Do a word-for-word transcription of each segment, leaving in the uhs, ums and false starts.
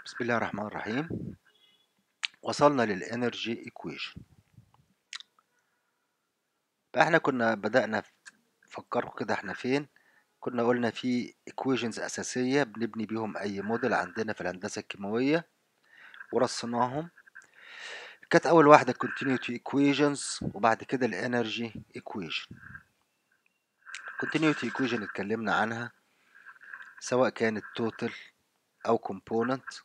بسم الله الرحمن الرحيم. وصلنا للانرجي ايكويشن. احنا كنا بدأنا فكروا كده احنا فين. كنا قلنا في equations اساسية بنبني بيهم اي موديل عندنا في الهندسة الكيماوية ورصيناهم. كانت اول واحدة continuity equations وبعد كده الانرجي equation. continuity equation اتكلمنا عنها سواء كانت total او component،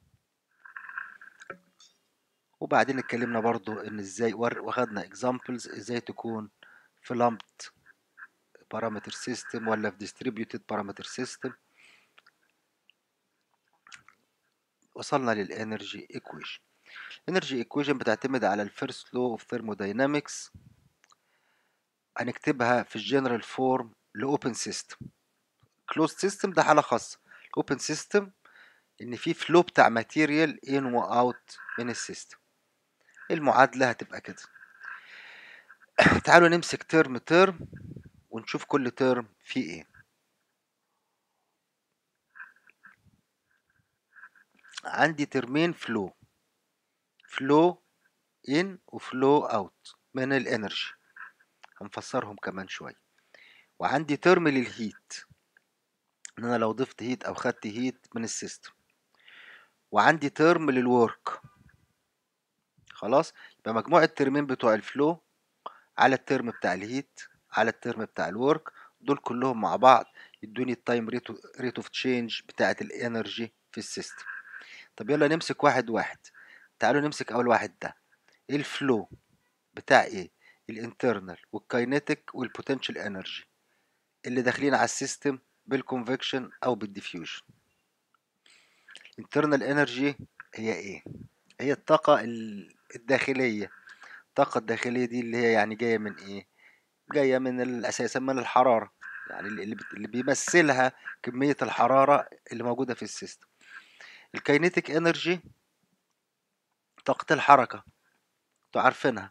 وبعدين اتكلمنا برضو ان ازاي واخدنا examples ازاي تكون في lumped parameter system ولا في distributed parameter system. وصلنا للانرجي equation. الانرجي equation بتعتمد على الفيرست لو اوف ثيرموداينامكس، هنكتبها في الجنرال فورم لاوبن سيستم. كلوزد سيستم ده حاله خاصه. الاوبن سيستم ان في فلو بتاع ماتيريال ان واوت من السيستم. المعادله هتبقى كده. تعالوا نمسك ترم ترم ونشوف كل ترم فيه ايه. عندي ترمين فلو فلو ان وفلو اوت من الانرجي، هنفسرهم كمان شويه. وعندي ترم للهيت، ان انا لو ضفت هيت او خدت هيت من السيستم. وعندي ترم للورك. خلاص، يبقى مجموع الترمين بتوع الفلو على الترم بتاع الهيت على الترم بتاع الورك، دول كلهم مع بعض يدوني التايم ريت اوف تشينج بتاعه الانرجي في السيستم. طب يلا نمسك واحد واحد. تعالوا نمسك اول واحد ده. الفلو بتاع ايه؟ الانترنال والكاينيتيك والبوتنشال انرجي اللي داخلين على السيستم بالكونفكشن او بالديفيوجن. internal energy هي ايه؟ هي الطاقة الداخلية. الطاقة الداخلية دي اللي هي يعني جاية من ايه؟ جاية من اساسا من الحرارة، يعني اللي اللي بيمثلها كمية الحرارة اللي موجودة في السيستم. الكاينيتيك انرجي طاقة الحركة، انتوا عارفينها،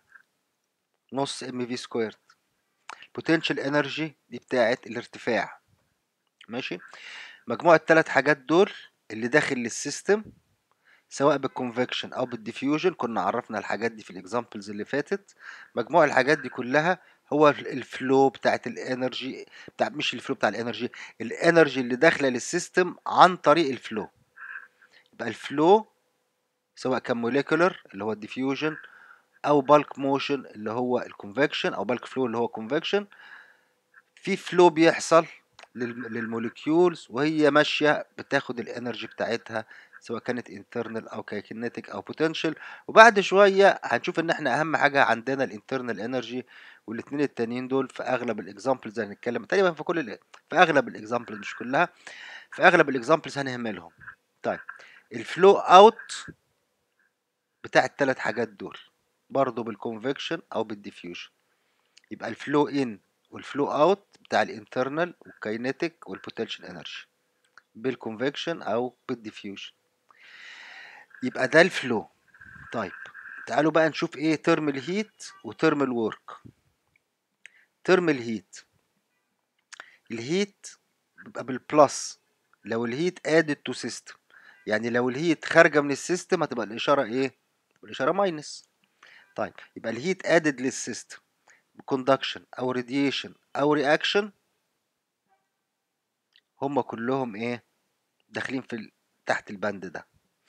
نص ام في سكويرد. بوتنشال انرجي دي بتاعة الارتفاع. ماشي، مجموع الثلاث حاجات دول اللي داخل للسيستم سواء بالكونفكشن او بالديفيوجن، كنا عرفنا الحاجات دي في الاكزامبلز اللي فاتت. مجموع الحاجات دي كلها هو الفلو بتاعت الانرجي، بتاع مش الفلو بتاع الانرجي، الانرجي اللي داخله للسيستم عن طريق الفلو. يبقى الفلو سواء كان موليكولر اللي هو الديفيوجن او بالك موشن اللي هو الكونفكشن او بالك فلو اللي هو كونفكشن، في فلو بيحصل للموليكيولز وهي ماشيه بتاخد الانرجي بتاعتها سواء كانت internal او كاينيتيك او potential. وبعد شويه هنشوف ان احنا اهم حاجه عندنا الانترنال انرجي، والاثنين التانيين دول في اغلب الاكزامبلز هنتكلم تقريبا في كل ال... في اغلب الاكزامبلز مش كلها، في اغلب الاكزامبلز هنهملهم. طيب الفلو اوت بتاع الثلاث حاجات دول برضه بالكونفكشن او بالديفيوجن. يبقى الفلو ان والفلو اوت بتاع الانترنال والكاينيتيك والبوتنشال انرجي بالكونفكشن او بالديفيوجن. يبقى ده الفلو. طيب تعالوا بقى نشوف ايه ترم الهيت وترم الورك. ترم الهيت، الهيت بيبقى بالبلس لو الهيت ادد تو سيستم، يعني لو الهيت خارجه من السيستم هتبقى الاشاره ايه؟ الاشاره ماينس. طيب يبقى الهيت ادد للسيستم بكوندكشن او راديشن او رياكشن، هم كلهم ايه؟ داخلين في ال... تحت البند ده.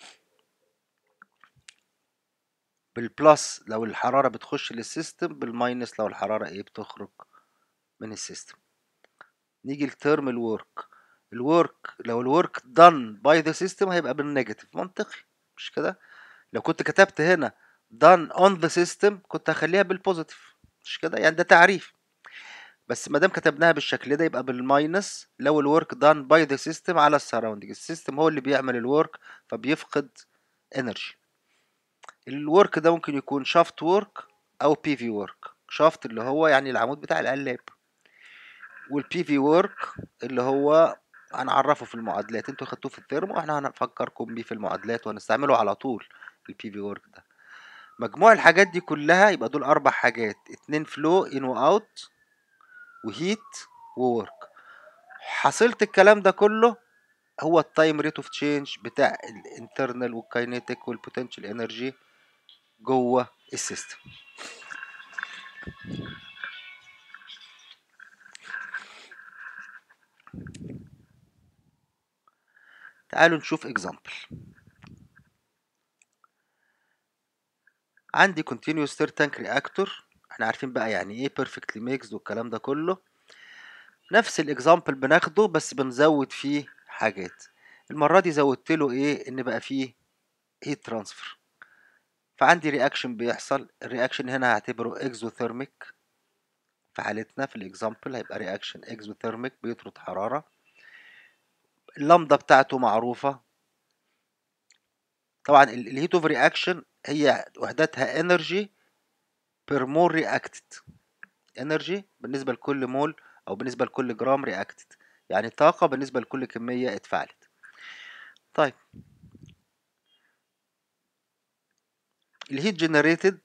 بالبلس لو الحرارة بتخش للسيستم، بالماينس لو الحرارة ايه؟ بتخرج من السيستم. نيجي لترم الورك. الورك لو الورك done by the system هيبقى بالنيجاتيف، منطقي مش كده؟ لو كنت كتبت هنا done on the system كنت هخليها بالبوزيتيف، مش كده؟ يعني ده تعريف. بس ما دام كتبناها بالشكل ده يبقى بالماينس لو الورك done by the system على السراوندنج. السيستم هو اللي بيعمل الورك فبيفقد انرجي. الورك ده ممكن يكون شافت ورك او بي في ورك. شافت اللي هو يعني العمود بتاع القلاب، والبي في ورك اللي هو هنعرفه في المعادلات، انتوا خدتوه في الترم واحنا هنفكركم بيه في المعادلات وهنستعمله على طول. البي في ورك ده مجموع الحاجات دي كلها يبقى دول اربع حاجات، اتنين فلو ان واوت وهيت وورك. حصلت الكلام ده كله هو التايم ريت اوف تشينج بتاع الانترنال والكاينيتيك والبوتنشال انرجي جوه السيستم. تعالوا نشوف اكزامبل. عندي continuous stir tank reactor، احنا عارفين بقى يعني ايه perfectly mixed والكلام ده كله. نفس الاكزامبل بناخده بس بنزود فيه حاجات. المرة دي زودت له ايه؟ ان بقى فيه heat transfer. فعندي رياكشن بيحصل، الرياكشن هنا هعتبره exothermic. في حالتنا في الاكزامبل هيبقى رياكشن exothermic بيطرد حرارة. اللمدة بتاعته معروفة. طبعا الهيت اوف رياكشن هي وحدتها energy per mole reacted. energy بالنسبة لكل مول او بالنسبة لكل جرام reacted، يعني طاقة بالنسبة لكل كمية اتفاعلت. طيب الهيت جنريتد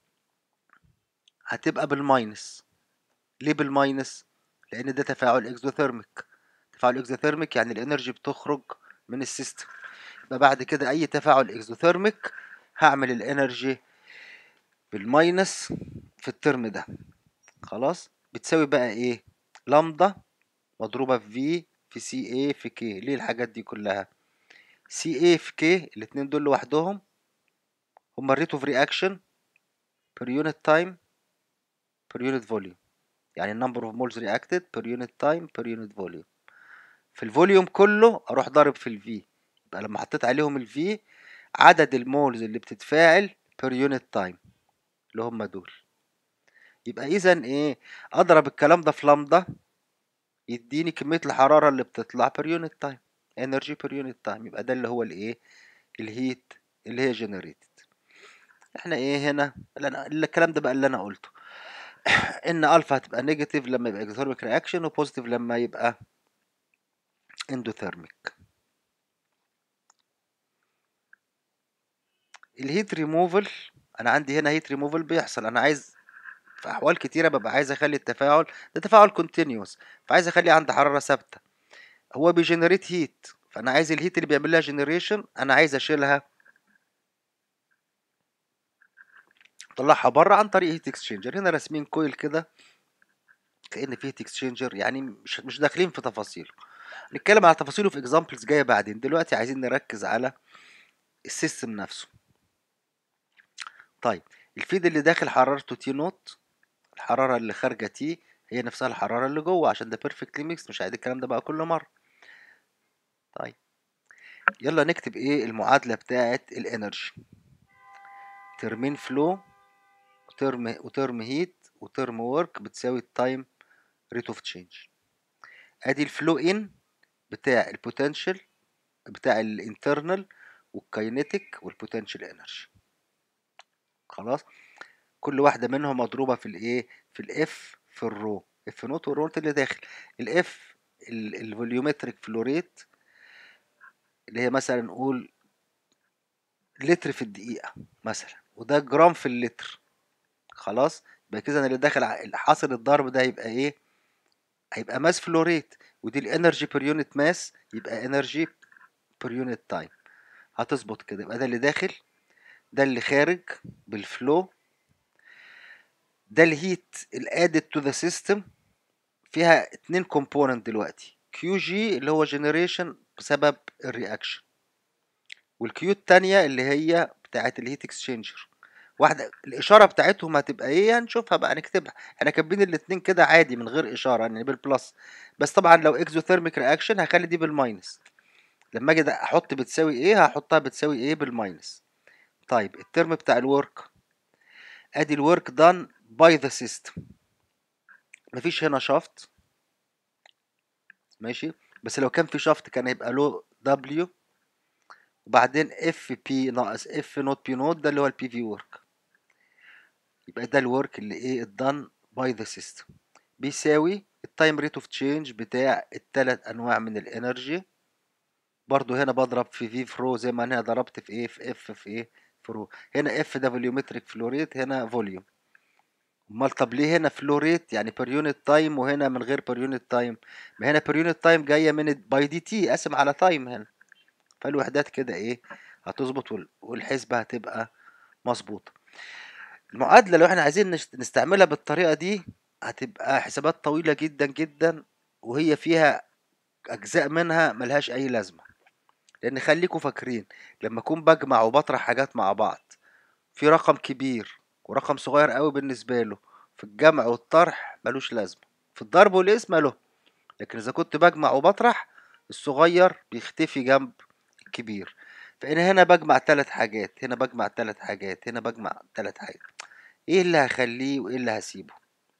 هتبقى بالماينس. ليه بالماينس؟ لان ده تفاعل اكزوثيرميك. تفاعل اكزوثيرميك يعني الانرجي بتخرج من السيستم. يبقى بعد كده اي تفاعل اكزوثيرميك هعمل الانرجي بالماينس في الترم ده. خلاص بتساوي بقى ايه؟ لامدا مضروبة في في في سي اي في كي. ليه الحاجات دي كلها؟ سي اي في كي الاتنين دول لوحدهم هما الريت اوف رياكشن per unit time per unit volume، يعني النمبر اوف مولز reacted per unit time per unit volume. في الفوليوم كله اروح ضارب في الفي، يبقى لما حطيت عليهم الفي عدد المولز اللي بتتفاعل per unit time اللي هم دول. يبقى اذا ايه؟ اضرب الكلام ده في لامدا يديني كمية الحرارة اللي بتطلع per unit time، energy per unit time. يبقى ده اللي هو الايه؟ الهيت اللي هي generated. احنا ايه هنا؟ اللي أنا الكلام ده بقى اللي انا قلته ان الفا هتبقى نيجاتيف لما يبقى اكزوثيرميك رياكشن وبوزيتيف لما يبقى اندوثيرميك. الهيت ريموفل، انا عندي هنا هيت ريموفل بيحصل. انا عايز في احوال كتيره ببقى عايز اخلي التفاعل ده تفاعل كونتينيوس، فعايز اخلي عندي حراره ثابته. هو بيجنريت هيت، فانا عايز الهيت اللي بيعمل لها جنريشن انا عايز اشيلها اطلعها بره عن طريق هيت اكسشينجر. هنا راسمين كويل كده كأن فيه هيت اكسشينجر، يعني مش مش داخلين في تفاصيله. نتكلم على تفاصيله في اكزامبلز جايه بعدين. دلوقتي عايزين نركز على السيستم نفسه. طيب الفيد اللي داخل حرارته تي نوت، الحراره اللي خارجه تي هي نفسها الحراره اللي جوه عشان ده بيرفكتلي ميكس، مش هعيد الكلام ده بقى كل مره. طيب يلا نكتب ايه المعادله بتاعه الانرجي. ترمين فلو وترم وترم هيت وترم ورك بتساوي التايم ريت اوف تشينج. ادي الفلو ان بتاع البوتنشال بتاع الانترنال والكاينيتيك والبوتنشال انرجي. خلاص كل واحده منهم مضروبه في الايه؟ في الاف في الرو. اف نوت والرو اللي داخل. الاف الفوليومتريك فلو ريت اللي هي مثلا نقول لتر في الدقيقه مثلا، وده جرام في اللتر. خلاص يبقى كده اللي داخل حاصل الضرب ده هيبقى ايه؟ هيبقى ماس فلو ريت، ودي الانرجي بير يونت ماس، يبقى انرجي بير يونت تايم. هتظبط كده. يبقى ده اللي داخل، ده اللي خارج بالفلو، ده الهيت الادد تو ذا سيستم. فيها اتنين كومبوننت دلوقتي، كيو جي اللي هو جنريشن بسبب الرياكشن، والكيو التانية اللي هي بتاعت الهيت اكسشينجر. واحدة الإشارة بتاعتهم هتبقى إيه؟ هنشوفها بقى نكتبها. احنا كاتبين الاتنين كده عادي من غير إشارة يعني بالبلس، بس طبعا لو اكزوثيرميك رياكشن هخلي دي بالماينس. لما أجي أحط بتساوي إيه هحطها بتساوي إيه؟ بالماينس. طيب الترم بتاع الورك، أدي الورك دان باي ذا سيستم. مفيش هنا شافت ماشي، بس لو كان في شافت كان هيبقى له دبليو وبعدين اف بي ناقص اف نوت بي نوت، ده اللي هو البي في ورك. يبقى ده الورك اللي ايه الدان باي ذا سيستم بيساوي التايم ريت اوف تشينج بتاع الثلاث انواع من الانرجي. برضو هنا بضرب في في فرو زي ما انا ضربت في ايه في اف في ايه فرو. هنا اف ده فوليومتريك فلو ريت، هنا فوليوم. امال طب ليه هنا فلو ريت يعني بير يونت تايم وهنا من غير بير يونت تايم؟ ما هنا بير يونت تايم جايه من باي دي تي قاسم على تايم هنا، فالوحدات كده ايه هتظبط وال- والحسبه هتبقى مظبوطه. المعادله لو احنا عايزين نشت- نستعملها بالطريقه دي هتبقى حسابات طويله جدا جدا، وهي فيها اجزاء منها ملهاش اي لازمه. لان خليكم فاكرين لما اكون بجمع وبطرح حاجات مع بعض في رقم كبير ورقم صغير قوي بالنسبة له، في الجمع والطرح ملوش لازمة، في الضرب والقسم له. لكن إذا كنت بجمع وبطرح الصغير بيختفي جنب الكبير. فأنا هنا بجمع تلات حاجات، هنا بجمع تلات حاجات، هنا بجمع تلات حاجات. ايه اللي هخليه وايه اللي هسيبه؟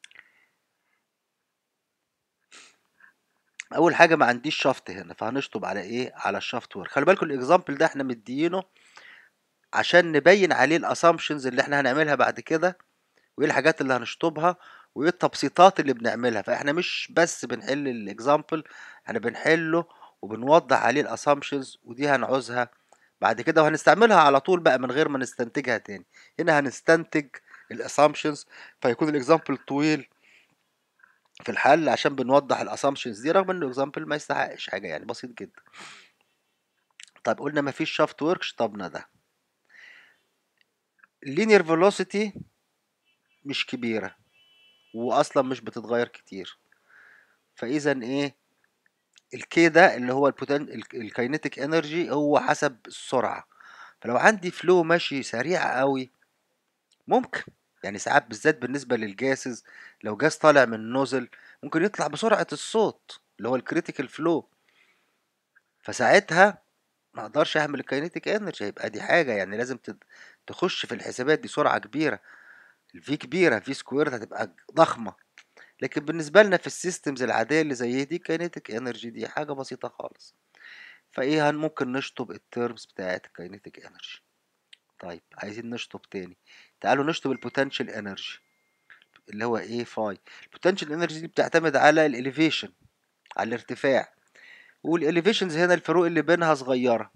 اول حاجه ما عنديش شفط هنا، فهنشطب على ايه؟ على الشفط ورك. خلي بالكم الاكزامبل ده احنا مديينه عشان نبين عليه الاسامبشنز اللي احنا هنعملها بعد كده، وايه الحاجات اللي هنشطبها، وايه التبسيطات اللي بنعملها. فاحنا مش بس بنحل الاكزامبل، احنا بنحله وبنوضح عليه الاسامبشنز، ودي هنعوزها بعد كده وهنستعملها على طول بقى من غير ما نستنتجها تاني. هنا هنستنتج الاسامبشنز، فيكون الاكزامبل طويل في الحل عشان بنوضح الاسامبشنز دي، رغم انه اكزامبل ما يستحقش حاجه يعني، بسيط جدا. طيب قلنا مفيش شافت ورك، شطبنا ده. اللينير فيلوسيتي مش كبيره واصلا مش بتتغير كتير، فاذا ايه؟ الكي ده اللي هو البوتن الكاينيتيك انرجي هو حسب السرعه. فلو عندي فلو ماشي سريع قوي ممكن، يعني ساعات بالذات بالنسبه للجاسز، لو جاز طالع من نوزل ممكن يطلع بسرعه الصوت اللي هو الكريتيكال فلو، فساعتها ما اقدرش اعمل الكاينيتيك انرجي. هيبقى دي حاجه يعني لازم تد- تخش في الحسابات دي سرعه كبيره، الفي كبيره، في سكوير هتبقى ضخمه. لكن بالنسبه لنا في السيستمز العاديه اللي زي دي كاينيتيك انرجي دي حاجه بسيطه خالص. فايه هن ممكن نشطب التيرمز بتاعت الكاينيتيك انرجي. طيب عايزين نشطب تاني، تعالوا نشطب البوتنشال انرجي اللي هو ايه؟ فاي. البوتنشال انرجي دي بتعتمد على الاليفيشن، على الارتفاع، والاليفيشنز هنا الفروق اللي بينها صغيره،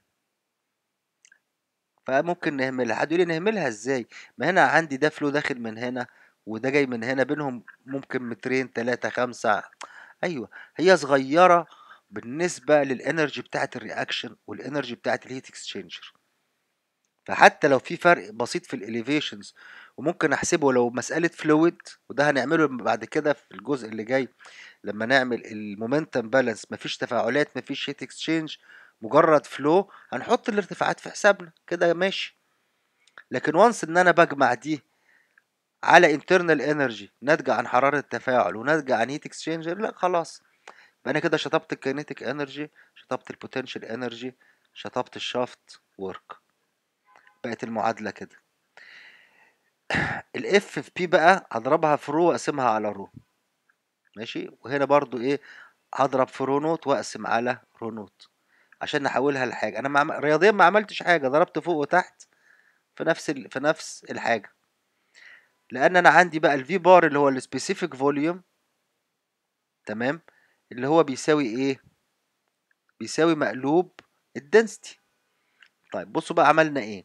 فممكن نهملها. حد يقول لي نهملها ازاي؟ ما هنا عندي ده فلو داخل من هنا وده جاي من هنا، بينهم ممكن مترين تلاتة خمسة. ايوه هي صغيره بالنسبه للانرجي بتاعت الرياكشن والانرجي بتاعت الهيت اكسشينجر. فحتى لو في فرق بسيط في الاليفيشنز وممكن احسبه لو مسألة فلويد، وده هنعمله بعد كده في الجزء اللي جاي لما نعمل المومنتم بالانس، مفيش تفاعلات مفيش هيت اكسشينج مجرد فلو، هنحط الارتفاعات في حسابنا كده ماشي. لكن وانس ان انا بجمع دي على internal energy ناتجة عن حرارة تفاعل وناتجة عن هيت اكسشينجر، لا خلاص، يبقى انا كده شطبت الكينيتيك انرجي، شطبت البوتنشال انرجي، شطبت الشافت ورك. بقت المعادلة كده. الاف في بي بقى هضربها في رو واقسمها على رو، ماشي. وهنا برضو ايه؟ هضرب في رو نوت واقسم على رو نوت عشان نحولها لحاجه. انا مع... رياضيا ما عملتش حاجه، ضربت فوق وتحت في نفس ال... في نفس الحاجه، لان انا عندي بقى الفي بار اللي هو السبيسيفيك فوليوم، تمام، اللي هو بيساوي ايه؟ بيساوي مقلوب الدنسيتي. طيب بصوا بقى عملنا ايه.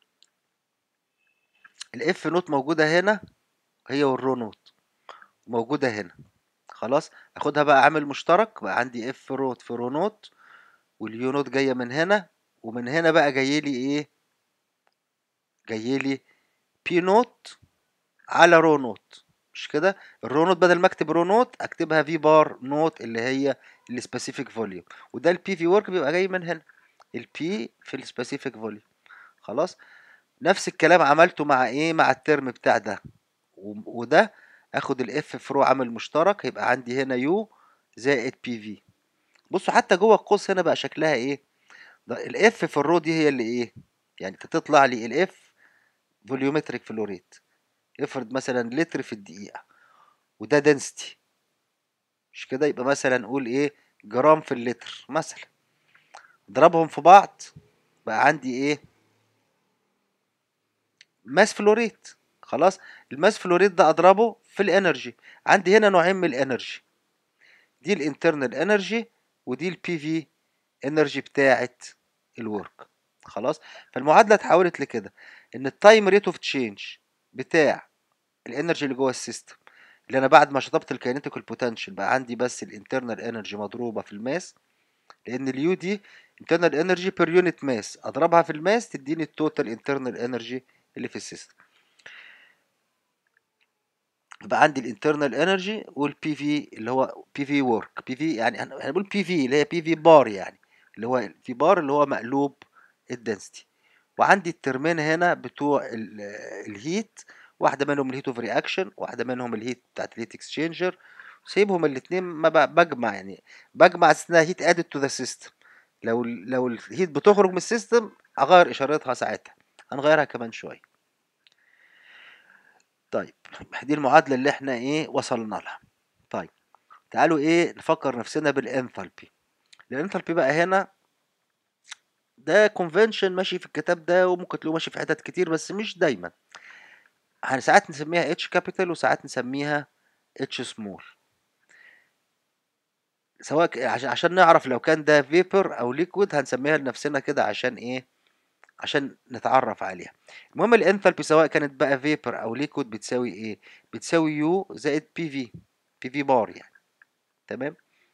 الاف نوت موجوده هنا هي والرو نوت موجوده هنا، خلاص اخدها بقى عامل مشترك، بقى عندي اف روت في رو نوت، واليو نوت جايه من هنا، ومن هنا بقى جاي لي ايه؟ جاي لي بي نوت على رو نوت، مش كده؟ الرو نوت بدل ما اكتب رو نوت اكتبها في بار نوت اللي هي السبيسيفيك فوليوم، وده البي في ورك بيبقى جاي من هنا، البي في السبيسيفيك فوليوم. خلاص نفس الكلام عملته مع ايه؟ مع الترم بتاع ده و- وده، اخد الاف في رو عامل مشترك، هيبقى عندي هنا يو زائد بي في. بصوا حتى جوه القوس هنا بقى شكلها ايه؟ ده الاف في الرو دي هي اللي ايه؟ يعني تطلع لي الاف فوليومتريك فلو ريت، افرض مثلا لتر في الدقيقة، وده دنسيتي، مش كده؟ يبقى مثلا نقول ايه؟ جرام في اللتر مثلا، اضربهم في بعض بقى عندي ايه؟ ماس فلو ريت. خلاص الماس فلو ريت ده اضربه في الانرجي. عندي هنا نوعين من الانرجي، دي الانترنال انرجي ودي البي في انرجي بتاعت الورك. خلاص فالمعادله اتحولت لكده، ان التايم ريت اوف تشينج بتاع الانرجي اللي جوه السيستم، اللي انا بعد ما شطبت الكاينيتيك بوتنشال بقى عندي بس الانترنال انرجي مضروبه في الماس، لان اليو دي internal energy per unit mass، اضربها في الماس تديني التوتال internal energy اللي في السيستم. يبقى عندي الانترنال انرجي والبي في اللي هو بي في ورك، بي في يعني هنقول بي في اللي هي بي في بار، يعني اللي هو في بار اللي هو مقلوب الدنسيتي. وعندي الترمين هنا بتوع الهيت، واحده منهم الهيت اوف رياكشن، واحده منهم الهيت بتاعت الهيت اكسشينجر. سيبهم الاثنين ما بجمع، يعني بجمع اسمها هيت ادد تو ذا سيستم. لو لو الهيت بتخرج من السيستم اغير اشارتها ساعتها، هنغيرها كمان شويه. طيب دي المعادله اللي احنا ايه وصلنا لها. طيب تعالوا ايه نفكر نفسنا بالانثالبي. الانثالبي بقى هنا ده كونفنشن ماشي في الكتاب ده، وممكن تلاقوه ماشي في حتت كتير بس مش دايما. يعني ساعات نسميها اتش كابيتال وساعات نسميها اتش سمول، سواء عشان عشان نعرف لو كان ده فيبر او ليكويد هنسميها لنفسنا كده عشان ايه، عشان نتعرف عليها. المهم الانثالبي سواء كانت بقى فيبر او ليكويد بتساوي ايه، بتساوي يو زائد بي في، بي في بار يعني. تمام.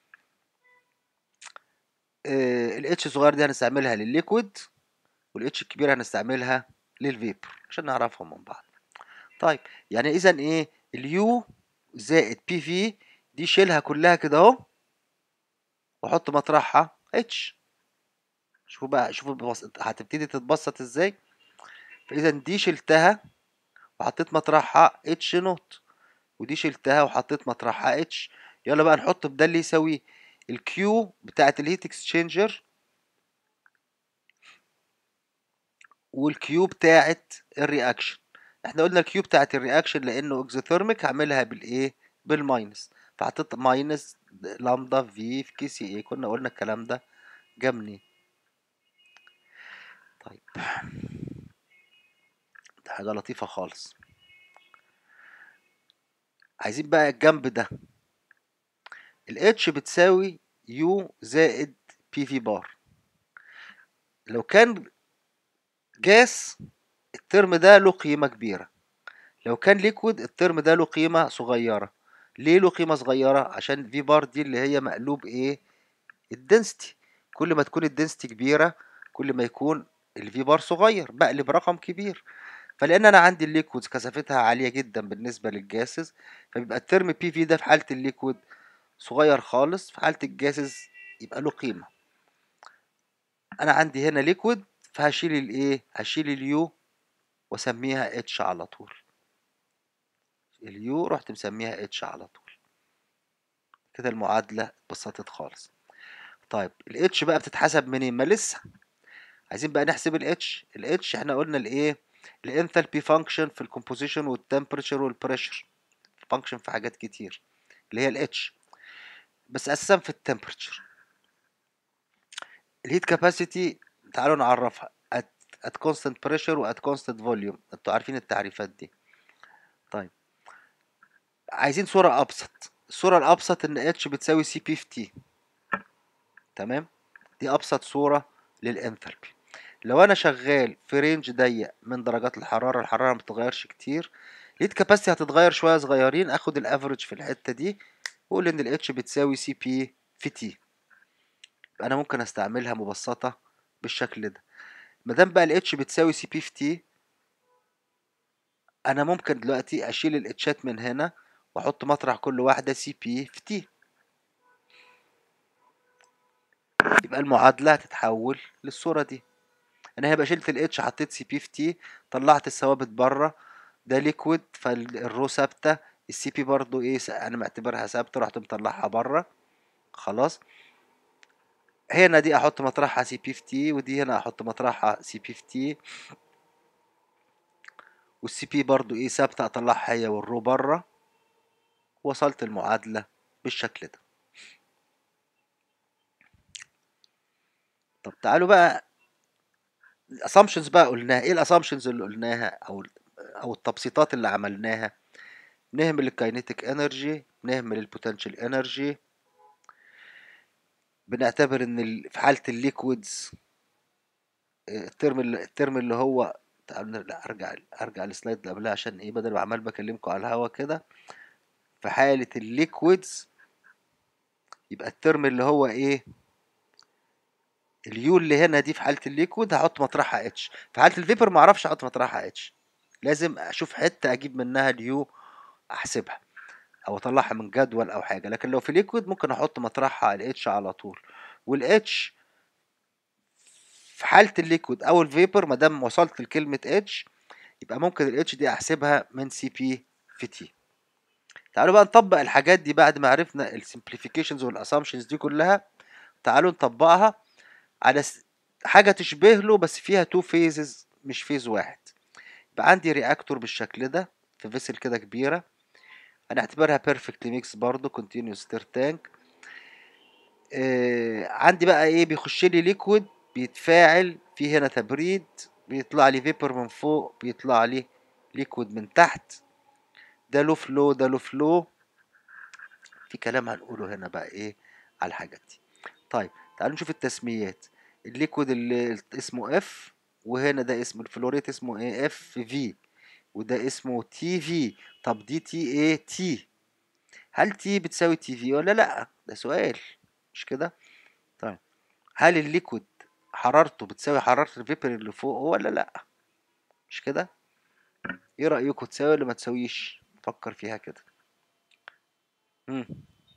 آه الاتش الصغير دي هنستعملها للليكويد، والاتش الكبيره هنستعملها للفيبر عشان نعرفهم من بعض. طيب يعني اذا ايه اليو زائد بي في دي شيلها كلها كده اهو، واحط مطرحها اتش. شوفوا بقى، شوفوا هتبتدي تتبسط ازاي. فاذا دي شلتها وحطيت مطرحها اتش نوت، ودي شلتها وحطيت مطرحها اتش. يلا بقى نحط بده اللي يساوي الكيو بتاعت الهيت اكسشينجر والكيو بتاعت الرياكشن. احنا قلنا الكيو بتاعت الرياكشن لانه اكزوثيرميك هعملها بالايه، بالماينس، فحطيت ماينس لامدا في في كي سي اي. كنا قلنا الكلام ده جمني. طيب ده حاجه لطيفه خالص. عايزين بقى الجنب ده، الاتش بتساوي يو زائد بي في بار. لو كان جاس الترم ده له قيمه كبيره، لو كان ليكويد الترم ده له قيمه صغيره. ليه له قيمه صغيره؟ عشان في بار دي اللي هي مقلوب ايه، الدنسيتي. كل ما تكون الدنسيتي كبيره كل ما يكون الفي بار صغير، بقلب رقم كبير. فلان انا عندي الليكويدز كثافتها عاليه جدا بالنسبه للجاسز، فبيبقى الترم بي في ده في حاله الليكويد صغير خالص، في حاله الجاسز يبقى له قيمه. انا عندي هنا ليكويد فهشيل الايه، هشيل اليو واسميها اتش على طول. اليو رحت مسميها اتش على طول. كده المعادله اتبسطت خالص. طيب الاتش بقى بتتحسب منين؟ ما لسه عايزين بقى نحسب الاتش. الاتش احنا قلنا الايه، الانثالبي فانكشن في الكومبوزيشن والتمبريتشر والبريشر، فانكشن في حاجات كتير اللي هي الاتش، بس اساسا في التمبريتشر. الهيت كاباسيتي تعالوا نعرفها at at constant pressure و at constant volume، انتوا عارفين التعريفات دي. طيب عايزين صورة ابسط. الصورة الابسط ان اتش بتساوي سي بي في تي. تمام، دي ابسط صورة للانثالبي. لو انا شغال في رينج ضيق من درجات الحرارة، الحرارة ما بتتغيرش كتير، الهيت كاباسيتي هتتغير شوية صغيرين، اخد الافريج في الحتة دي واقول ان الاتش بتساوي سي بي في تي. انا ممكن استعملها مبسطة بالشكل ده. مادام بقى الاتش بتساوي سي بي في تي، انا ممكن دلوقتي اشيل الاتشات من هنا واحط مطرح كل واحدة سي بي في تي. يبقى المعادلة هتتحول للصورة دي. انا هيبقى شلت الاتش حطيت سي بي في تي، طلعت الثوابت بره. ده ليكويد فالرو ثابته، السي بي برضو ايه انا معتبرها ثابته، رحت مطلعها بره. خلاص هنا دي احط مطرحها سي بي في تي، ودي هنا احط مطرحها سي بي في تي، والسي بي برضو ايه ثابته اطلعها هي والرو بره. وصلت المعادله بالشكل ده. طب تعالوا بقى الاسامبشنز بقى قلناها ايه، الاسامبشنز اللي قلناها او او التبسيطات اللي عملناها. نهمل الكاينيتيك انرجي، نهمل البوتنشال انرجي. بنعتبر ان في حالة الليكويدز الترم الترم اللي هو تعالوا نرجع ارجع ارجع السلايد اللي قبلها عشان ايه بدل ما عمال بكلمكم على الهوا كده. في حالة الليكويدز يبقى الترم اللي هو ايه اليو اللي هنا دي في حالة الليكويد هحط مطرحها اتش، في حالة الفيبر ما اعرفش احط مطرحها اتش، لازم اشوف حتة اجيب منها اليو احسبها او اطلعها من جدول او حاجة. لكن لو في ليكويد ممكن احط مطرحها الاتش على طول. والاتش في حالة الليكويد او الفيبر ما دام وصلت لكلمة اتش يبقى ممكن الاتش دي احسبها من سي بي في تي. تعالوا بقى نطبق الحاجات دي بعد ما عرفنا السمبليفيكيشنز والاسامبشنز دي كلها. تعالوا نطبقها على حاجة تشبه له بس فيها تو فيزز مش فيز واحد. يبقى عندي رياكتور بالشكل ده في فيسل كده كبيرة، هنعتبرها بيرفكت ميكس برضو كونتينيوس ستير تانك. آه عندي بقى ايه بيخش لي ليكويد بيتفاعل في هنا تبريد، بيطلع لي فيبر من فوق، بيطلع لي ليكويد من تحت. ده لو فلو ده لو فلو. في كلام هنقوله هنا بقى ايه على الحاجات دي. طيب تعالوا نشوف التسميات. الليكويد اللي اسمه اف، وهنا ده اسم الفلوريت اسمه ايه اف في، وده اسمه تي في. طب دي تي ايه تي، هل تي بتساوي تي في ولا لا؟ ده سؤال مش كده؟ طيب هل الليكويد حرارته بتساوي حرارة الفيبر اللي فوق ولا لا؟ مش كده؟ ايه رأيكم تساوي ولا ما تساويش؟ فكر فيها كده. مم.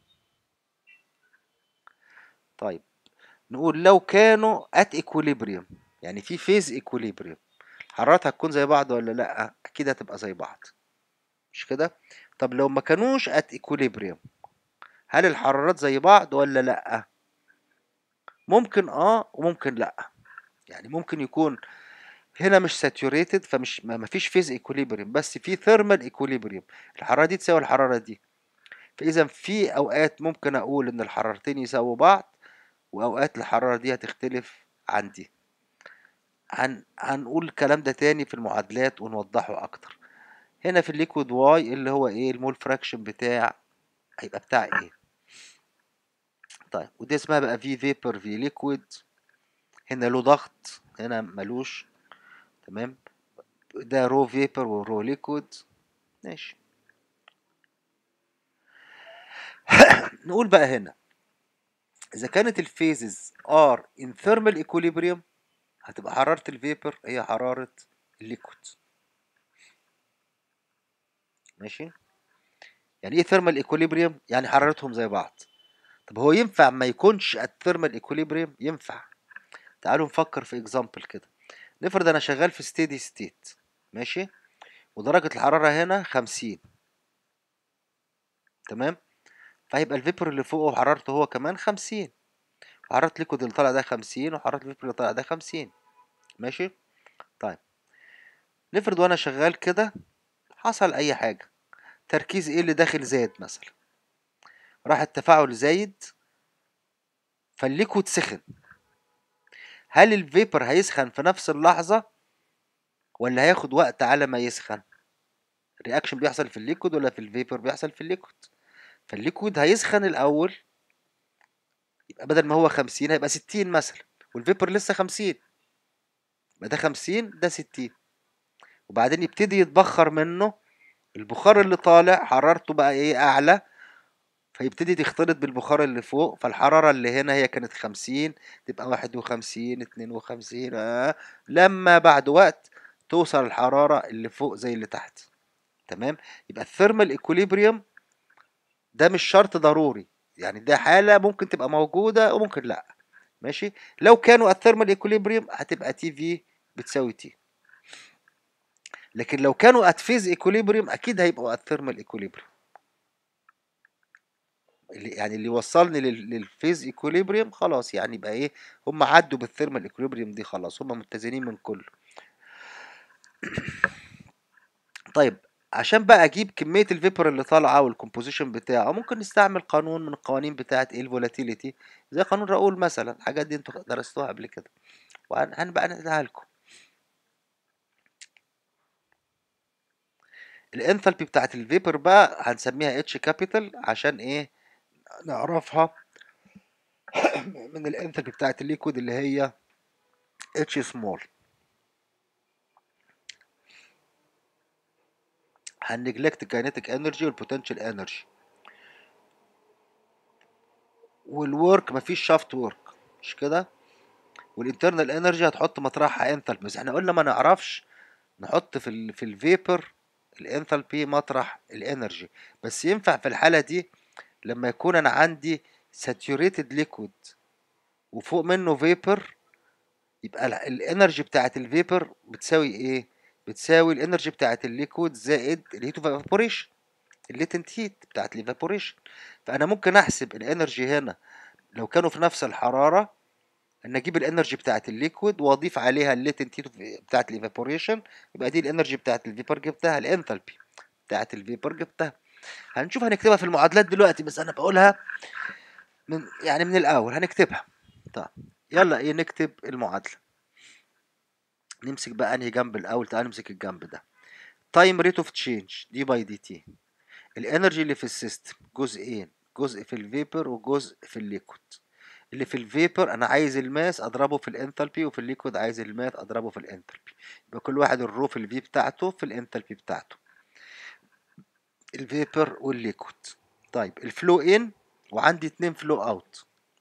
طيب نقول لو كانوا at equilibrium، يعني في phase equilibrium، حرارتها هتكون زي بعض ولا لأ؟ أكيد هتبقى زي بعض مش كده؟ طب لو ما كانوش at equilibrium هل الحرارات زي بعض ولا لأ؟ ممكن اه وممكن لأ. يعني ممكن يكون هنا مش saturated فمش ما فيش phase equilibrium بس في thermal equilibrium، الحرارة دي تساوي الحرارة دي. فإذا في أوقات ممكن أقول إن الحرارتين يساووا بعض، وأوقات الحرارة دي هتختلف عن دي. هن... هنقول الكلام ده تاني في المعادلات ونوضحه اكتر. هنا في الليكويد واي اللي هو ايه المول فراكشن بتاع هيبقى بتاع ايه. طيب ودي اسمها بقى في فيبر في ليكويد. هنا له ضغط هنا ملوش. تمام. ده رو فيبر ورو ليكويد. ماشي. نقول بقى هنا اذا كانت الفيزز ار ان ثيرمال ايكوليبريم هتبقى حرارة الفيبر هي حرارة الليكويد. ماشي. يعني ايه ثيرمال ايكوليبريم؟ يعني حرارتهم زي بعض. طب هو ينفع ما يكونش الثيرمال ايكوليبريم؟ ينفع. تعالوا نفكر في اكزامبل كده. نفرض انا شغال في ستيدي ستيت ماشي، ودرجة الحرارة هنا خمسين. تمام. فهيبقى الفيبر اللي فوقه حرارته هو كمان خمسين، وحرارة الليكويد اللي طالع ده خمسين، وحرارة الفيبر اللي طالع ده خمسين. ماشي. طيب نفرض وانا شغال كده حصل اي حاجة، تركيز ايه اللي داخل زاد مثلا، راح التفاعل زايد فالليكويد سخن. هل الفيبر هيسخن في نفس اللحظة ولا هياخد وقت على ما يسخن؟ الرياكشن بيحصل في الليكويد ولا في الفيبر؟ بيحصل في الليكويد. فالليكويد هيسخن الاول، يبقى بدل ما هو خمسين هيبقى ستين مثلا، والفيبر لسه خمسين، يبقى ده خمسين ده ستين. وبعدين يبتدي يتبخر منه، البخار اللي طالع حرارته بقى ايه اعلى، فيبتدي تختلط بالبخار اللي فوق، فالحرارة اللي هنا هي كانت خمسين تبقى واحد وخمسين اتنين وخمسين آه. لما بعد وقت توصل الحرارة اللي فوق زي اللي تحت. تمام. يبقى الثيرمال ايكوليبريم ده مش شرط ضروري، يعني ده حالة ممكن تبقى موجودة وممكن لا. ماشي. لو كانوا الثيرمال ايكوليبريم هتبقى تي في بتساوي تي، لكن لو كانوا ات فيز ايكوليبريم اكيد هيبقوا الثيرمال ايكوليبريم. اللي يعني اللي وصلني لل- للفيز ايكوليبريم خلاص، يعني يبقى ايه هم عدوا بالثيرمال ايكوليبريم دي خلاص، هم متزنين من كله. طيب عشان بقى اجيب كميه الفيبر اللي طالعه والكومبوزيشن بتاعه ممكن نستعمل قانون من القوانين بتاعه ايه الفولاتيليتي، زي قانون راؤول مثلا. الحاجات دي انتوا درستوها قبل كده وهنبقى نقولها لكم. الانثالبي بتاعت الفيبر بقى هنسميها اتش كابيتال عشان ايه نعرفها من الانثالبي بتاعت الليكويد اللي هي اتش سمول. هنجلكت كاينيتيك انرجي والبوتنشال انرجي والورك، مفيش شافت ورك مش كده. والانترنال انرجي هتحط مطرحها انثالبي، بس احنا قلنا ما نعرفش نحط في ال في الفيبر الانثالبي مطرح الانرجي. بس ينفع في الحالة دي لما يكون انا عندي ساتوريتد ليكويد وفوق منه فيبر، يبقى الانرجي بتاعت الفيبر بتساوي ايه؟ بتساوي الانرجي بتاعت الليكويد زائد الهيت اوف ايفابوريشن، الليتنت هيت بتاعت الايفابوريشن. فانا ممكن احسب الانرجي هنا لو كانوا في نفس الحرارة، ان اجيب الانرجي بتاعت الليكويد واضيف عليها الليتنت هيت بتاعت الايفابوريشن، يبقى دي الانرجي بتاعت الفيبر جبتها، الانثالبي بتاعت الفيبر جبتها. هنشوف هنكتبها في المعادلات دلوقتي، بس انا بقولها من يعني من الاول هنكتبها. طيب يلا ايه نكتب المعادله. نمسك بقى انهي جنب الاول؟ تعال نمسك الجنب ده. تايم ريت اوف تشينج دي باي دي تي. الانرجي اللي في السيستم جزئين، جزء في الفيبر وجزء في الليكويد. اللي في الفيبر انا عايز الماس اضربه في الانثالبي، وفي الليكويد عايز الماس اضربه في الانثالبي. يبقى كل واحد الرو في الفي بتاعته في الانثالبي بتاعته، الفيبر والليكويد. طيب الفلو ان، وعندي اتنين فلو اوت.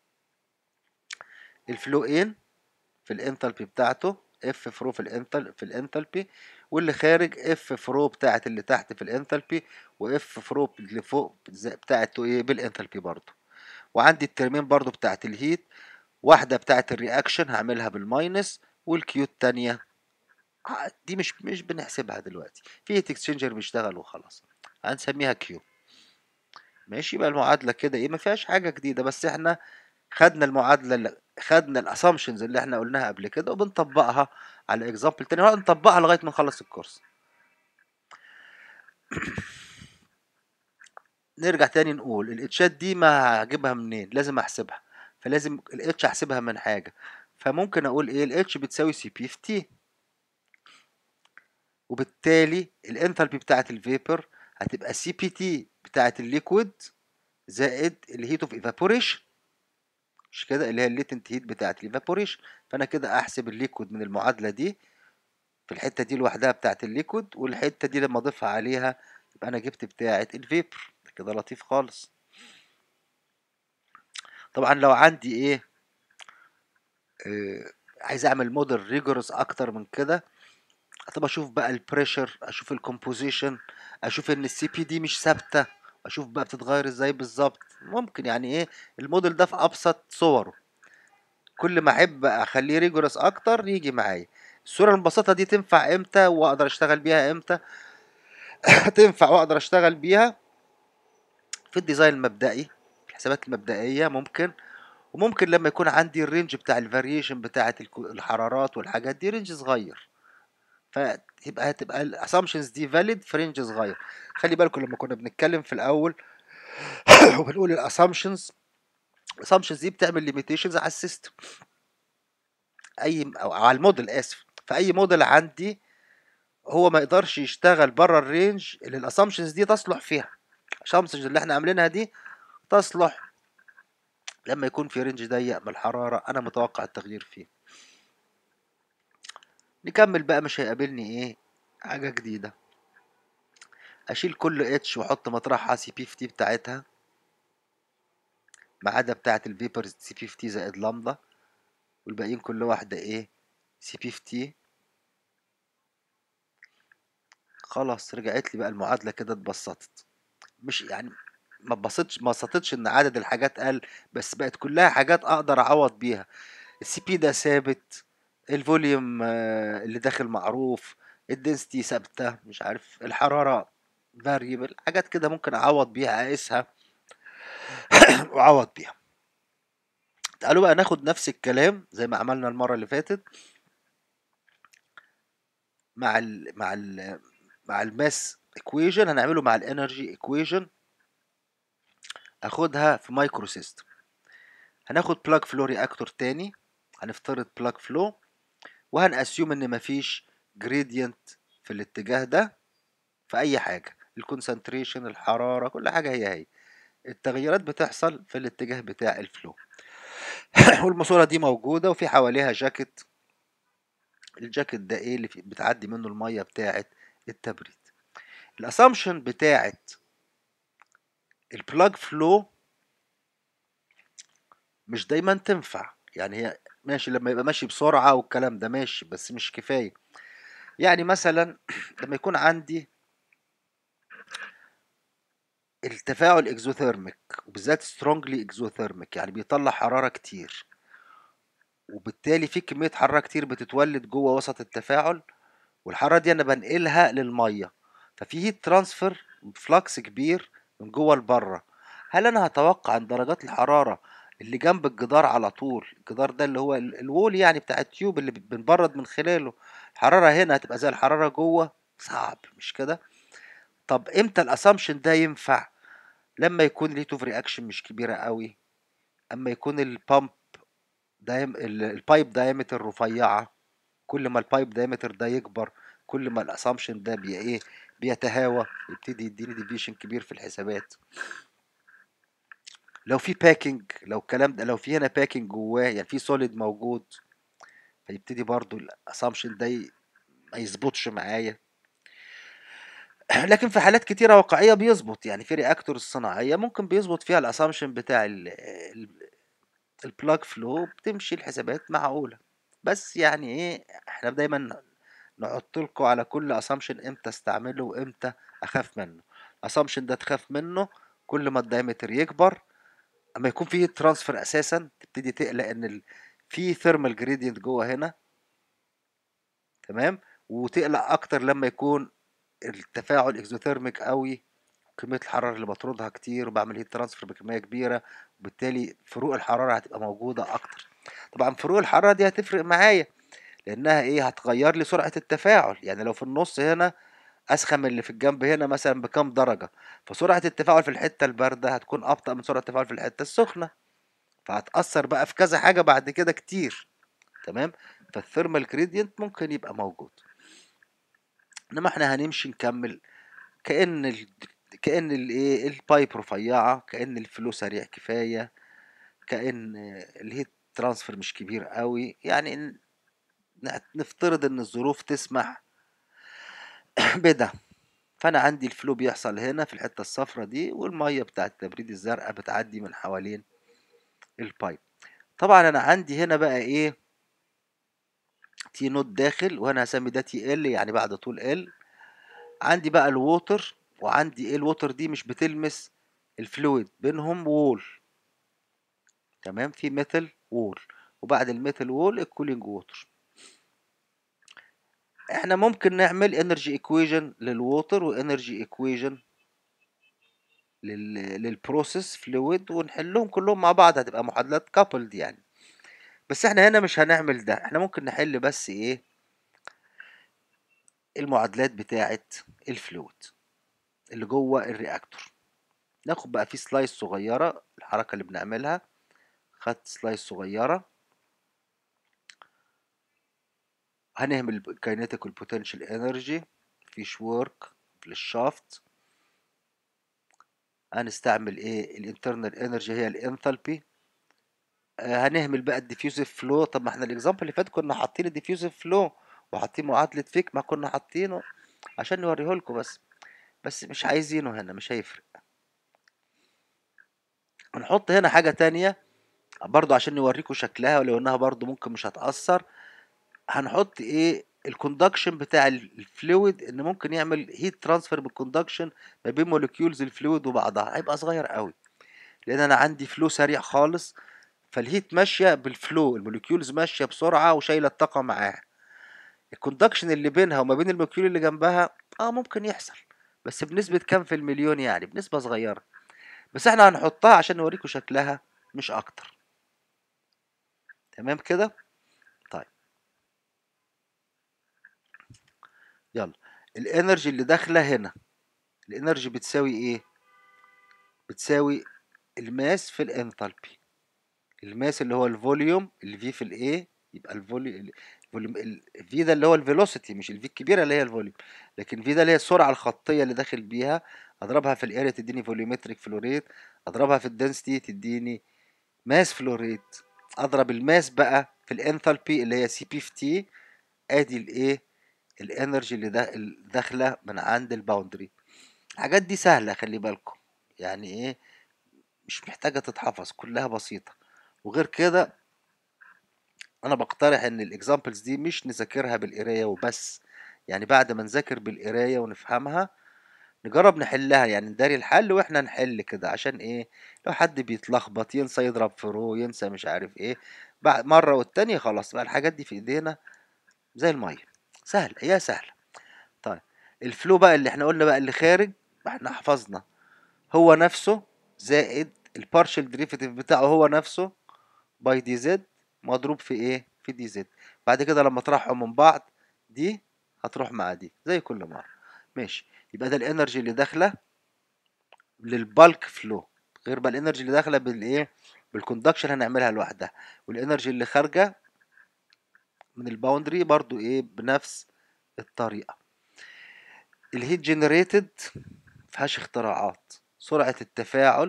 الفلو ان في الانثالبي بتاعته اف فرو في الانثال في الانثالبي، واللي خارج اف فرو بتاعت اللي تحت في الانثالبي، واف فرو اللي فوق بتاعته ايه بالانثالبي برضو. وعندي الترمين برضو بتاعت الهيت، واحدة بتاعت الرياكشن هعملها بالماينس، والكيو التانية دي مش مش بنحسبها دلوقتي، في هيت اكسشينجر بيشتغل وخلاص هنسميها كيو. ماشي، يبقى المعادلة كده ايه ما فيهاش حاجة جديدة، بس احنا خدنا المعادلة اللي خدنا الاسامبشنز اللي احنا قلناها قبل كده وبنطبقها على اكزامبل تاني، نقعد نطبقها لغاية ما نخلص الكورس. نرجع تاني نقول الاتشات دي ما هجيبها منين؟ لازم احسبها، فلازم الاتش احسبها من حاجة. فممكن اقول ايه؟ الاتش بتساوي سي بي في تي، وبالتالي الانثالبي بتاعت الفيبر هتبقى سي بي تي بتاعت الليكويد زائد الهيت اوف ايفابوريشن، مش كده؟ اللي هي الليتنت هيت بتاعت الايفابوريشن. فانا كده احسب الليكويد من المعادله دي في الحته دي لوحدها بتاعت الليكويد، والحته دي لما اضيفها عليها يبقى انا جبت بتاعت الفيبر. كده لطيف خالص. طبعا لو عندي ايه آه عايز اعمل موديل ريجورس اكتر من كده، طب اشوف بقى البريشر، اشوف الكومبوزيشن، اشوف ان السي بي دي مش ثابته، اشوف بقى بتتغير ازاي بالظبط. ممكن يعني ايه الموديل ده في ابسط صوره، كل ما احب اخليه ريجورس اكتر يجي معايا. الصوره المبسطه دي تنفع امتى واقدر اشتغل بيها امتى؟ هتنفع واقدر اشتغل بيها في الديزاين المبدئي، في الحسابات المبدئيه ممكن. وممكن لما يكون عندي الرينج بتاع الفاريشن بتاعه الحرارات والحاجات دي رينج صغير، فتبقى هتبقى الاسامبشنز دي فاليد في رينج صغير. خلي بالكم لما كنا بنتكلم في الاول وبنقول الاسامبشنز، الاسامبشنز دي بتعمل ليميتيشنز على السيستم، اي او على الموديل، اسف. فاي موديل عندي هو ما يقدرش يشتغل بره الرينج اللي الاسامبشنز دي تصلح فيها. الاسامبشنز اللي احنا عاملينها دي تصلح لما يكون في رينج ضيق من الحراره انا متوقع التغيير فيه. نكمل بقى، مش هيقابلني ايه حاجه جديده. اشيل كل اتش واحط مطرحها سي بي اف تي بتاعتها، ما عدا بتاعه الفيبرز سي بي اف تي زائد لامدا، والباقيين كل واحده ايه سي بي اف تي. خلاص رجعت لي بقى المعادله كده اتبسطت، مش يعني ما اتبسطتش ما بسطتش ان عدد الحاجات قل، بس بقت كلها حاجات اقدر اعوض بيها. السي بي ده ثابت، الفوليوم آه، اللي داخل معروف، الدنسيتي ثابته، مش عارف الحراره فاريبل، حاجات كده ممكن اعوض بيها، اقيسها واعوض بيها. تعالوا بقى ناخد نفس الكلام زي ما عملنا المره اللي فاتت مع ال مع ال مع الماس ايكويشن، هنعمله مع الانرجي ايكويشن. اخدها في مايكرو سيستم. هناخد بلاج فلو رياكتور تاني، هنفترض بلاج فلو، وهنأسيوم ان مفيش جريدينت في الاتجاه ده في اي حاجة، الكونسنتريشن، الحرارة، كل حاجة هي هي، التغيرات بتحصل في الاتجاه بتاع الفلو. والماسورة دي موجودة وفي حواليها جاكيت، الجاكيت ده ايه اللي بتعدي منه المية بتاعة التبريد. الاسامبشن بتاعت البلاج فلو مش دايما تنفع. يعني هي ماشي لما يبقى ماشي بسرعة والكلام ده ماشي، بس مش كفاية. يعني مثلا لما يكون عندي التفاعل اكزوثيرميك، وبالذات سترونجلي اكزوثيرميك، يعني بيطلع حرارة كتير، وبالتالي في كمية حرارة كتير بتتولد جوه وسط التفاعل، والحرارة دي انا بنقلها للمية، ففي هيت ترانسفير فلكس كبير من جوه لبره. هل انا هتوقع ان درجات الحرارة اللي جنب الجدار على طول، الجدار ده اللي هو ال- الوول يعني بتاع التيوب اللي بنبرد من خلاله، الحرارة هنا هتبقى زي الحرارة جوه؟ صعب، مش كده؟ طب امتى الاسامبشن ده ينفع؟ لما يكون الهيت اوف رياكشن مش كبيرة قوي، اما يكون البامب دايم البايب دايمتر رفيعة. كل ما البايب دايمتر ده يكبر، كل ما الاسامبشن ده بي ايه بيتهاوى، يبتدي يديني ديفيشن كبير في الحسابات. لو في باكينج، لو الكلام ده لو في هنا باكينج جواه، يعني في سوليد موجود، فيبتدي برضو الاسامبشن ده ي- ما يظبطش معايا. لكن في حالات كتيرة واقعية بيظبط، يعني في رياكتور الصناعية ممكن بيظبط فيها الاسامبشن بتاع البلاج فلو، بتمشي الحسابات معقولة. بس يعني ايه، احنا دايما نحط لكم على كل اسامبشن امتى استعمله وامتى اخاف منه. الاسامبشن ده تخاف منه كل ما الدايمتر يكبر، اما يكون فيه ترانسفير اساسا تبتدي تقلق ان ال... في ثيرمال جريدينت جوه هنا، تمام. وتقلق اكتر لما يكون التفاعل اكزوثيرميك قوي، كمية الحرارة اللي بطردها كتير وبعمل هيت ترانسفير بكمية كبيرة، وبالتالي فروق الحرارة هتبقى موجودة أكتر. طبعا فروق الحرارة دي هتفرق معايا، لأنها إيه، هتغير لي سرعة التفاعل. يعني لو في النص هنا أسخن من اللي في الجنب هنا مثلا بكام درجة، فسرعة التفاعل في الحتة الباردة هتكون أبطأ من سرعة التفاعل في الحتة السخنة، فهتأثر بقى في كذا حاجة بعد كده كتير، تمام. فالثيرمال جريدينت ممكن يبقى موجود، انما احنا هنمشي نكمل كأن ال... كأن الايه البايب رفيعة، كأن الفلو سريع كفاية، كأن الهيت ترانسفير مش كبير قوي. يعني ن- نفترض ان الظروف تسمح بده. فانا عندي الفلو بيحصل هنا في الحتة الصفرا دي، والمية بتاعة التبريد الزرقاء بتعدي من حوالين البايب. طبعا انا عندي هنا بقى ايه، تي نوت داخل، وانا هسمي ده تي ال يعني بعد طول ال. عندي بقى الووتر، وعندي ايه الووتر دي مش بتلمس الفلويد، بينهم وول، تمام، في ميتال وول، وبعد الميتال وول الكولينج ووتر. احنا ممكن نعمل انرجي ايكويجن للووتر وانرجي ايكويجن لل للبروسيس فلويد، ونحلهم كلهم مع بعض، هتبقى معادلات كابلد يعني. بس احنا هنا مش هنعمل ده، احنا ممكن نحل بس ايه المعادلات بتاعه الفلويد اللي جوه الرياكتور. ناخد بقى في سلايس صغيره، الحركه اللي بنعملها، خدت سلايس صغيره، هنهمل الكاينيتيك والبوتنشال انرجي، مفيش ورك للشافت. هنستعمل ايه الانترنال انرجي هي الانثالبي. آه هنهمل بقى الديفيوزيف فلو. طب ما احنا الاكزامبل اللي فات كنا حاطين الديفيوزيف فلو وحاطين معادلة فيك، ما كنا حاطينه عشان نوريه لكم، بس بس مش عايزينه هنا، مش هيفرق. هنحط هنا حاجة تانية برضو عشان نوريكم شكلها، ولو انها برضو ممكن مش هتأثر. هنحط ايه الكوندكشن بتاع الفلويد، ان ممكن يعمل هيت ترانسفير بالكوندكشن ما بين موليكيولز الفلويد وبعضها، هيبقى صغير قوي لان انا عندي فلو سريع خالص، فالهيت ماشيه بالفلو، الموليكيولز ماشيه بسرعه وشايله الطاقه معاها. الكوندكشن اللي بينها وما بين الموليكيول اللي جنبها اه ممكن يحصل، بس بنسبه كام في المليون، يعني بنسبه صغيره. بس احنا هنحطها عشان نوريكم شكلها مش اكتر، تمام كده. طيب يلا، الانرجي اللي داخله هنا، الانرجي بتساوي ايه؟ بتساوي الماس في الانثالبي. الماس اللي هو الفوليوم، اللي في في الايه يبقى الفوليوم، الفوليوم الفي ده اللي هو الفيلوسيتي، مش الفي الكبيره اللي هي الفوليوم، لكن في ده اللي هي السرعه الخطيه اللي داخل بيها. اضربها في الاريا تديني فوليومتريك فلو ريت، اضربها في الدنسيتي تديني ماس فلو ريت، اضرب الماس بقى في الانثالبي اللي هي سي بي في تي، ادي الايه الانرجي اللي ده داخله من عند الباوندري. الحاجات دي سهلة، خلي بالكم، يعني ايه، مش محتاجة تتحفظ، كلها بسيطة. وغير كده انا بقترح ان الاكزامبلز دي مش نذاكرها بالقراية وبس، يعني بعد ما نذاكر بالقراية ونفهمها نجرب نحلها، يعني نداري الحل واحنا نحل كده، عشان ايه، لو حد بيتلخبط ينسى يضرب في رو، ينسى مش عارف ايه، بعد مرة والتانية خلاص بقى الحاجات دي في ايدينا زي المية، سهل، هي سهلة. طيب الفلو بقى اللي احنا قلنا بقى اللي خارج، احنا حفظنا هو نفسه زائد البارشل ديريفيتيف بتاعه هو نفسه باي دي زد مضروب في ايه، في دي زد. بعد كده لما اطرحهم من بعض دي هتروح مع دي زي كل مرة. ماشي، يبقى ده الانرجي اللي داخله للبالك فلو، غير بقى الانرجي اللي داخله بالايه، بالكوندكشن هنعملها لوحدها، والانرجي اللي خارجه من الباوندري برضو ايه بنفس الطريقه. الهيت جنريتد مفيهاش اختراعات، سرعه التفاعل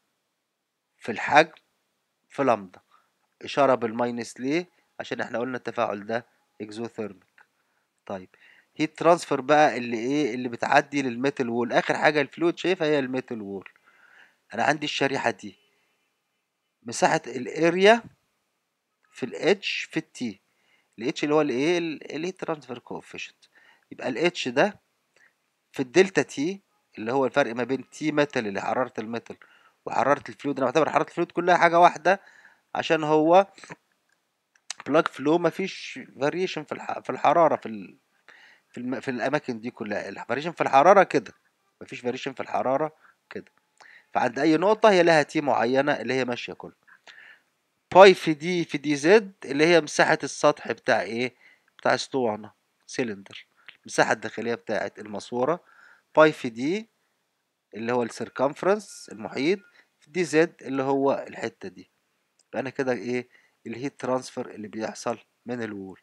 في الحجم في لمدة، اشاره بالماينس ليه، عشان احنا قلنا التفاعل ده اكزوثيرميك. طيب هيت ترانسفير بقى اللي ايه، اللي بتعدي للميتال وول، اخر حاجه الفلويد شايفها هي الميتال وول. انا عندي الشريحه دي مساحه الاريا في الاتش في التي، الاتش اللي هو الايه، الهيت ترانسفير كوفيشنت، يبقى الاتش ده في الدلتا تي اللي هو الفرق ما بين تي ميتال اللي حراره الميتال وحراره الفلويد. انا بعتبر حراره الفلويد كلها حاجه واحده، عشان هو بلاج فلو مفيش فاريشن في الح... في الحراره في ال... في, الم... في الاماكن دي كلها، الفاريشن في الحراره كده، مفيش فاريشن في الحراره كده. فعند اي نقطه هي لها تي معينه اللي هي ماشيه كله. باي في دي في دي زد اللي هي مساحة السطح بتاع ايه، بتاع اسطوانة سيلندر، المساحة الداخلية بتاعة الماسورة. باي في دي اللي هو السيركمفرنس المحيط، في دي زد اللي هو الحتة دي. يبقى انا كده ايه، الهيت ترانسفير اللي بيحصل من الوول.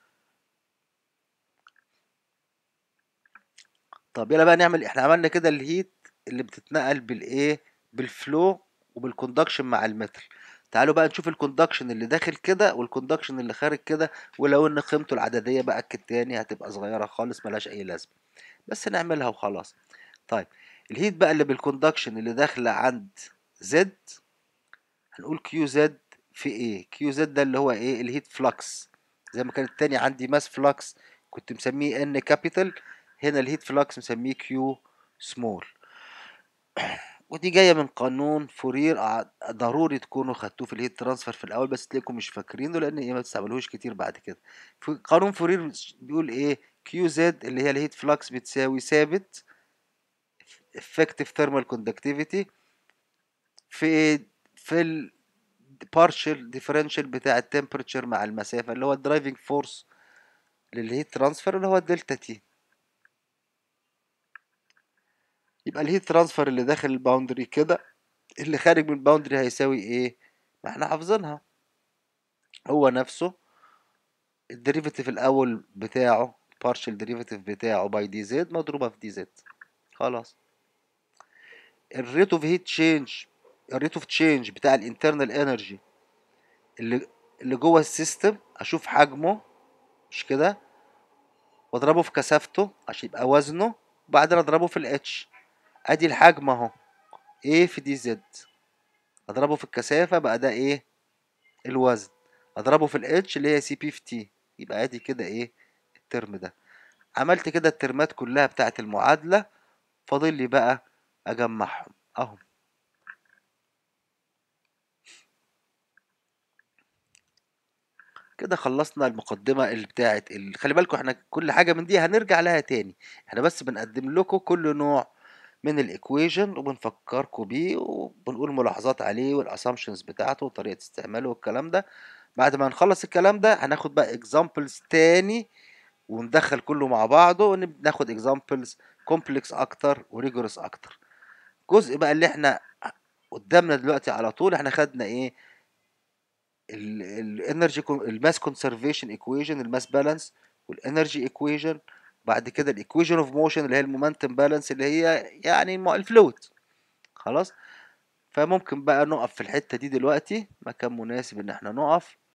طب يلا بقى نعمل، احنا عملنا كده الهيت اللي بتتنقل بالايه، بالفلو وبالكوندكشن مع المتر. تعالوا بقى نشوف الكوندكشن اللي داخل كده والكوندكشن اللي خارج كده، ولو ان قيمته العدديه بقى التاني هتبقى صغيره خالص ملهاش اي لازمه، بس نعملها وخلاص. طيب الهيت بقى اللي بالكوندكشن اللي داخله عند زد، هنقول كيو زد في ايه، كيو زد ده اللي هو ايه، الهيت فلكس، زي ما كان التاني عندي ماس فلكس كنت مسميه ان كابيتال، هنا الهيت فلكس مسميه كيو سمول. ودي جايه من قانون فورير، ع- ضروري تكونوا خدتوه في الهيت ترانسفير في الاول، بس تلاقيكم مش فاكرينه لان ايه ما تستعملوش كتير بعد كده. في قانون فورير بيقول ايه، كيو زد اللي هي الهيت فلكس بتساوي ثابت effective thermal conductivity في في ال partial differential بتاع التمبريتشر مع المسافة، اللي هو الدرايفنج فورس للهيت ترانسفير اللي هو الدلتا تي. يبقى الهيت ترانسفير اللي داخل الباوندري كده، اللي خارج من الباوندري هيساوي ايه، ما احنا حافظينها، هو نفسه الديريفيتيف الاول بتاعه partial ديريفيتيف بتاعه باي دي زد مضروبة في دي زد. خلاص الريت اوف هيت تشينج، الريت اوف تشينج بتاع الانترنال انرجي اللي اللي جوه السيستم، اشوف حجمه مش كده، واضربه في كثافته عشان يبقى وزنه، وبعدين اضربه في الاتش، ادي الحجم اهو ايه في دي زد، اضربه في الكثافة بقى ده ايه الوزن، اضربه في الاتش اللي هي سي بي في تي، يبقى ادي كده ايه الترم ده. عملت كده الترمات كلها بتاعت المعادلة، فاضل لي بقى اجمعهم اهو. كده خلصنا المقدمة اللي بتاعت ال... خلي بالكم احنا كل حاجة من دي هنرجع لها تاني، احنا بس بنقدم لكم كل نوع من الايكويجن وبنفكركم بيه وبنقول ملاحظات عليه والاسامبشنز بتاعته وطريقة استعماله والكلام ده. بعد ما نخلص الكلام ده هناخد بقى اكزامبلز تاني وندخل كله مع بعضه، وناخد اكزامبلز كومبلكس اكتر وريجورس اكتر. الجزء بقى اللي احنا قدامنا دلوقتي على طول، احنا خدنا ايه، الانرجي الماس كونسرفيشن ايكويشن، الماس بالانس والانرجي ايكويشن، بعد كده الايكويشن اوف موشن اللي هي المومنتم بالانس اللي هي يعني الفلويد. خلاص، فممكن بقى نقف في الحتة دي دلوقتي، مكان مناسب ان احنا نقف.